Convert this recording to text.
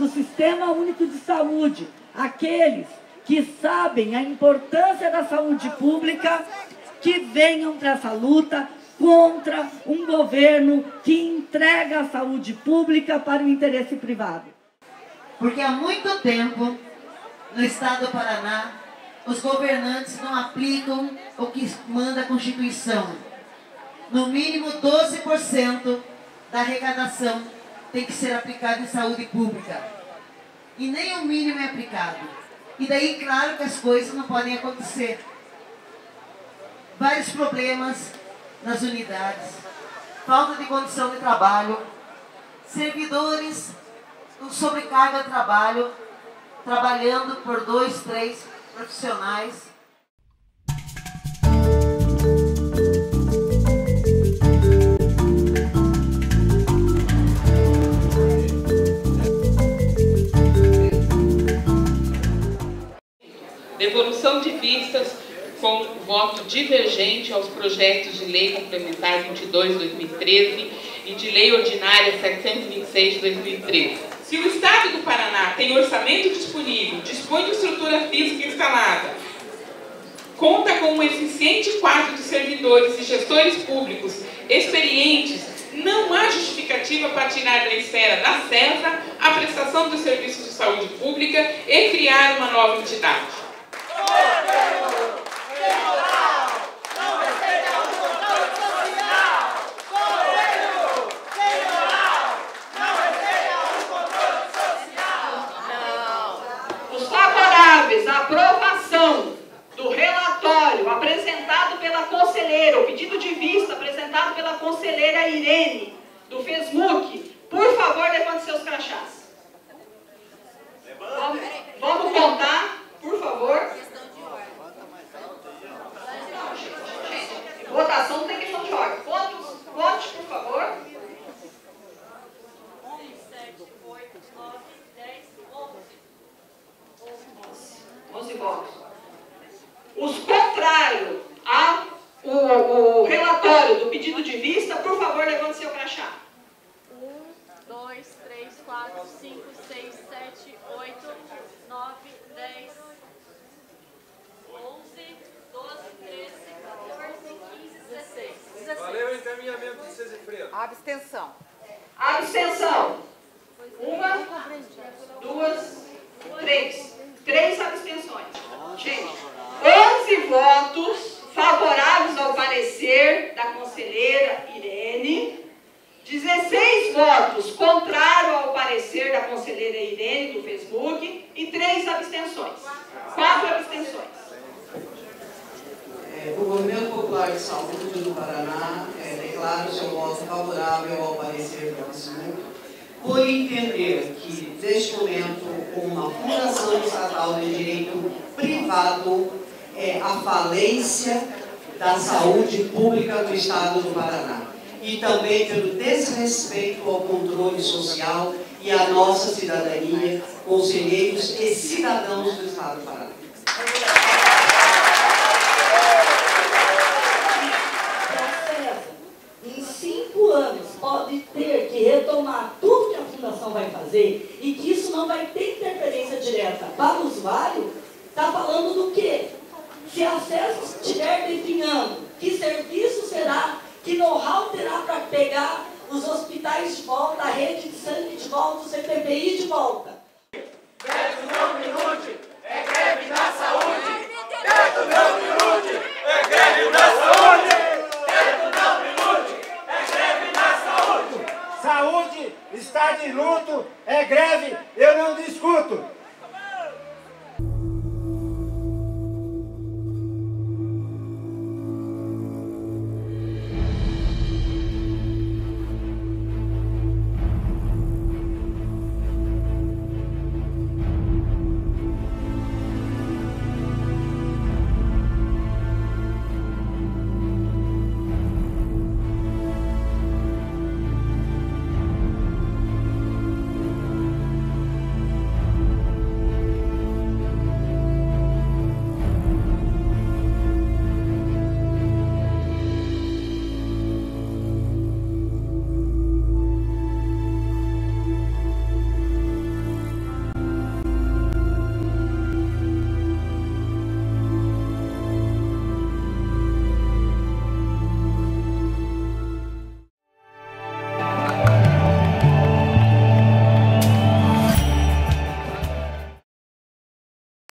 do Sistema Único de Saúde, aqueles que sabem a importância da saúde pública, que venham para essa luta contra um governo que entrega a saúde pública para o interesse privado. Porque há muito tempo, no estado do Paraná, os governantes não aplicam o que manda a Constituição. No mínimo 12% da arrecadação tem que ser aplicado em saúde pública. E nem o mínimo é aplicado. E daí, claro que as coisas não podem acontecer. Vários problemas nas unidades, falta de condição de trabalho, servidores com sobrecarga de trabalho, trabalhando por 2, 3 profissionais. Devolução de vistas com voto divergente aos projetos de lei complementar 22/2013 e de lei ordinária 726/2013. Se o Estado do Paraná tem orçamento disponível, dispõe de estrutura física instalada, conta com um eficiente quadro de servidores e gestores públicos experientes, não há justificativa para tirar da esfera da CESA a prestação dos serviços de saúde pública e criar uma nova entidade. A aprovação do relatório apresentado pela conselheira, o pedido de vista apresentado pela conselheira Irene, do FESMUC, por favor, levante seus crachás. Vamos contar, por favor. Votação não tem questão de ordem. Vote, por favor. 11 votos. Os contrários ao relatório do pedido de vista, por favor, levante seu crachá. 1, 2, 3, 4, 5, 6, 7, 8, 9, 10, 11, 12, 13, 14, 15, 16. Valeu o encaminhamento de Cesifredo. Abstenção. Abstenção. 1, 2, 3. 3 abstenções. Gente, 11 votos favoráveis ao parecer da conselheira Irene, 16 votos contrários ao parecer da conselheira Irene do Facebook e 3 abstenções. 4 abstenções. O Movimento Popular de Saúde do Paraná declara o seu voto favorável ao parecer do Facebook, por entender que, neste momento, uma fundação estatal de direito privado é a falência da saúde pública do Estado do Paraná. E também pelo desrespeito ao controle social e à nossa cidadania, conselheiros e cidadãos do Estado do Paraná. Em 5 anos pode ter que retomar tudo que a Fundação vai fazer e que isso não vai ter interferência direta para o usuário, está falando do quê? Se a CESA estiver definhando, que serviço será, que know-how terá para pegar os hospitais de volta, a rede de sangue de volta, o CPPI de volta?